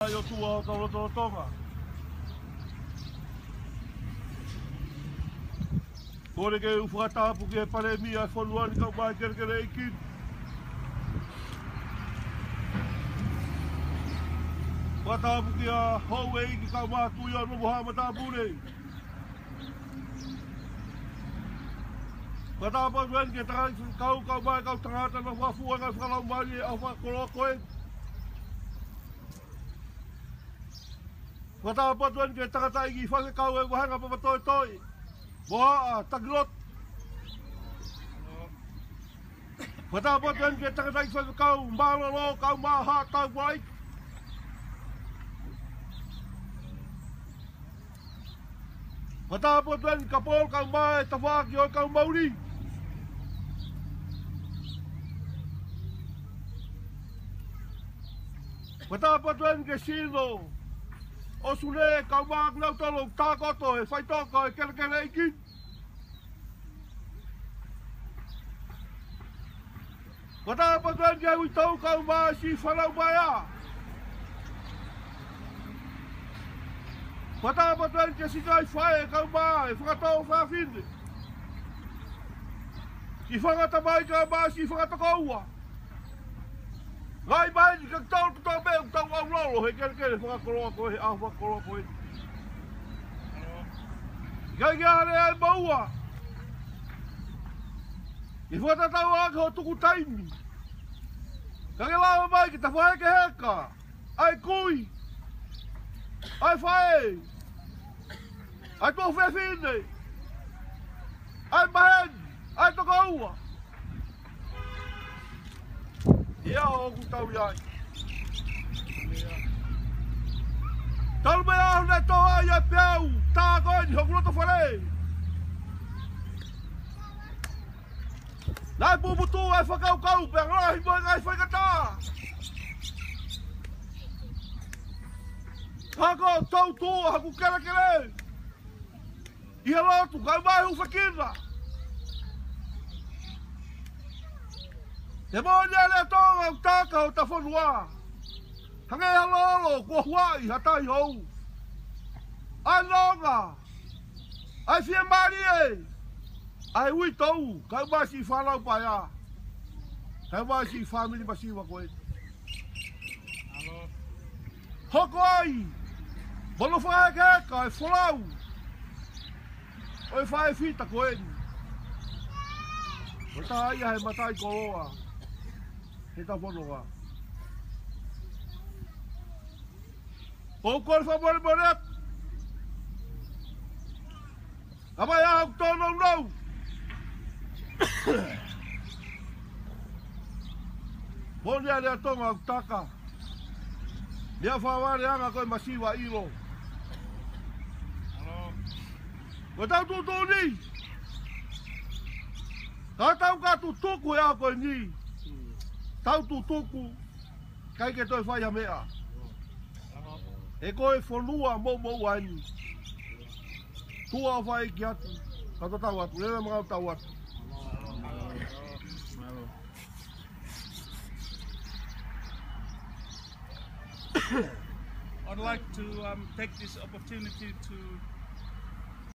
mai o tua o tau tonga. Kore ke u whakatapu ke pare mi ai whanuani kau mai kere i kin. Whakatapu ki a hou e iki kau mai tui o nomo hama tāpune. Whakatapu atuani ke takai kau mai kau tangata na whafua ngai whakalau mai e au whakoroa koe. Whakatapu atuani ke takata iki whake kau e wahanga papatoi toi. Boa taglot. Whakatapu atuani ke takata iki whake kau mbalolo kau maha tau wai. Whakatapu atuani ka pol kau mai tawaki o kau mauri. Whakatapu atuani ke sino. O sune kau maak nau tolo tākoto e whaitoko e kere iki. Whakatapu atuani ke hui tau kau mai si whanau mai a. Whakatapu atuani ke sikai whae kau mai whakatau whawhine. Ki whakatamai kau mai si whakatakoua. Ngai mai ni kak tau tu tau beu tau au lolo he kere whakakoroa koe he au whakakoroa koe. Ngai gare ai maua. I whatatau ake ho tuku taimi. Kage lawa mai ki ta whae ke heka. Ai kui. Ai whae. Ai tō whewhine. Ai mahen. Ai tō kaua. Ia o ku tau iai. Tau mea ahu nei tō ai e piau. Tā koe ni hoku roto whare. Nai puputu ai whakau pe rahi moi ngai whaikata. Hako tau tō haku kere. Ia lotu kau mai hu whakira. Te monia le tonga o taka o ta whanua. Hange halolo kua huai hatai hou. Ai longa. Ai fia marie. Ai ui tau. Kau mai si whanau pai a. Kau mai si family masiwa koe. Hoko ai. Bolo whae keka e wholau. Oi whae fita koe ni. O ta ia he matai koroa. He ta whonoa. O kore whamore moreat. Amai ahau tōnou nau. Monia rea tonga au taka. Rea whaware anga koe masiwa iro. Koe tau tūtō ni. Ka tau ka tutuku e a koe ni. Tau tutuku. Kai ke toi whai a mea. E koe whanua mou ani. Tua whai ki atu. Kato tau atu. Rewe mga tau atu. I'd like to take this opportunity to